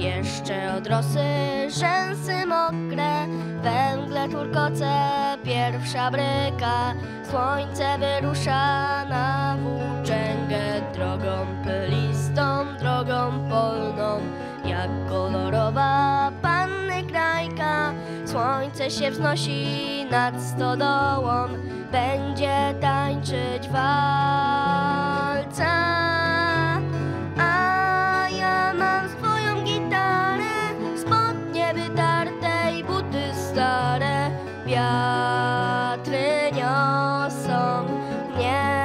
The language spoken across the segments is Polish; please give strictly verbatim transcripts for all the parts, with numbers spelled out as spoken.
Jeszcze od rosy rzęsy mokre, węgle turkoce, pierwsza bryka. Słońce wyrusza na włóczęgę, drogą pylistą, drogą polną, jak kolorowa panny krajka. Słońce się wznosi nad stodołą, będzie tańczyć walca. A ja mam swoją gitarę, spodnie wytarte i buty stare. Wiatry niosą mnie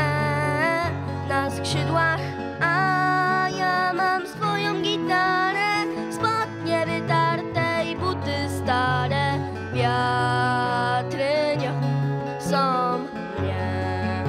na skrzydłach. A ja mam swoją gitarę, spodnie wytarte i buty stare. Wiatry niosą mnie.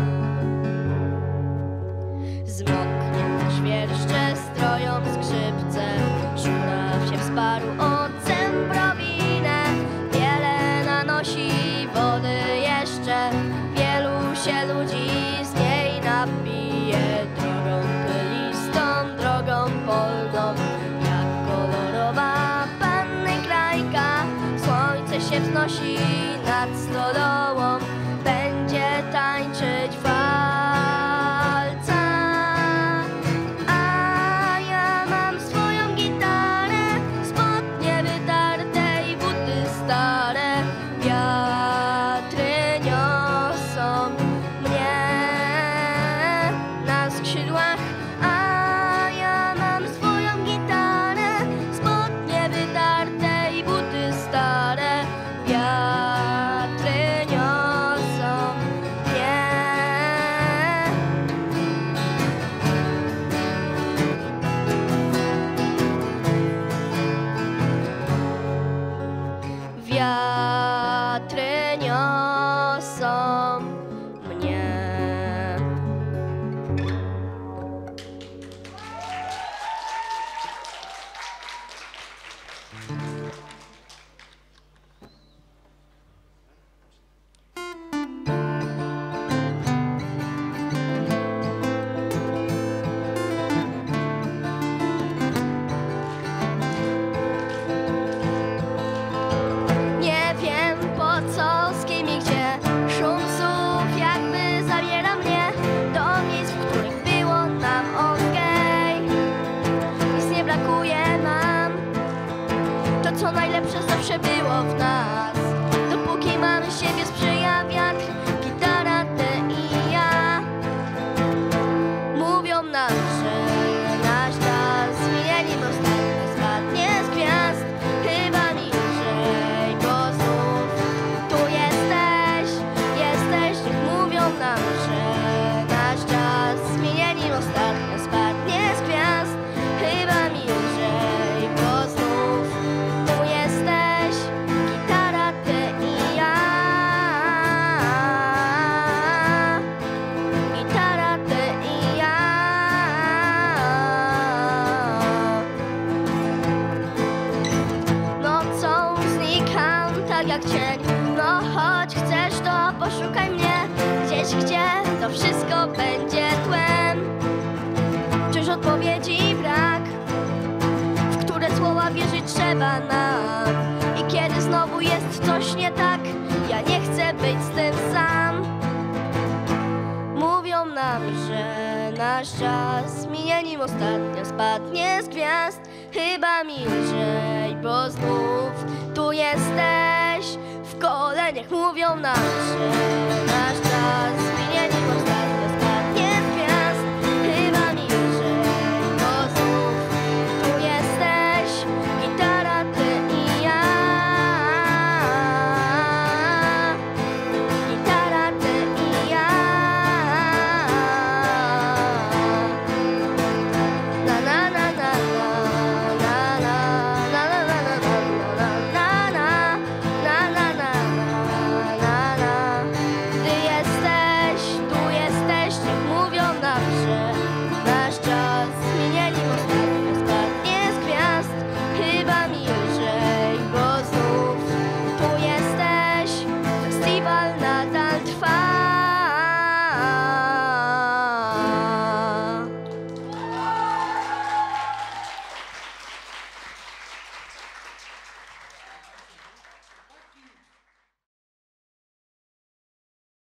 Zmoknięte świerszcze stroją skrzypce, żuraw się wsparł o cembrowinę. Wiele nanosi wody jeszcze, wielu się ludzi z niej napije. Drogą pylistą, drogą polną, jak kolorowa panny krajka. Słońce się wznosi nad stodołą, będzie tańczyć walca. A ja mam swoją gitarę, spodnie wytarte i buty stare. Wiatry niosą mnie na skrzydłach. A ja mam swoją gitarę, spodnie wytarte i buty stare. Wiatry niosą mnie. Wiatry niosą mnie. Nie wiem po co, z kim i gdzie. Szum słów jakby zabiera mnie do miejsc, w których było nam okej. Nic nie brakuje nam, to co najlepsze zawsze było w nas. Dopóki mamy siebie, sprzyja wiatr, gitara, ty i ja. Mówią nam, że nasz czas zmienia, nim ostatnio spadnie z gwiazd. Chyba niżej, bo znów tu jesteś, jesteś. Mówią nam, że nasz czas zmienia, nim ostatnio spadnie z gwiazd. Chyba niżej, bo znów tu jesteś, gitara, ty i ja. Gitara, ty i ja. Nocą znikam tak jak cień. No choć chcesz, to poszukaj mnie gdzieś, gdzie to wszystko będzie tłem. Czyż odpowiedzi brak, w które słowa wierzyć trzeba nam. I kiedy znowu jest coś nie tak, ja nie chcę być z tym sam. Mówią nam, że nasz czas minie, nim ostatnio spadnie z gwiazd. Chyba milżej, bo znów tu jesteś w kole. Niech mówią nam, że nasz czas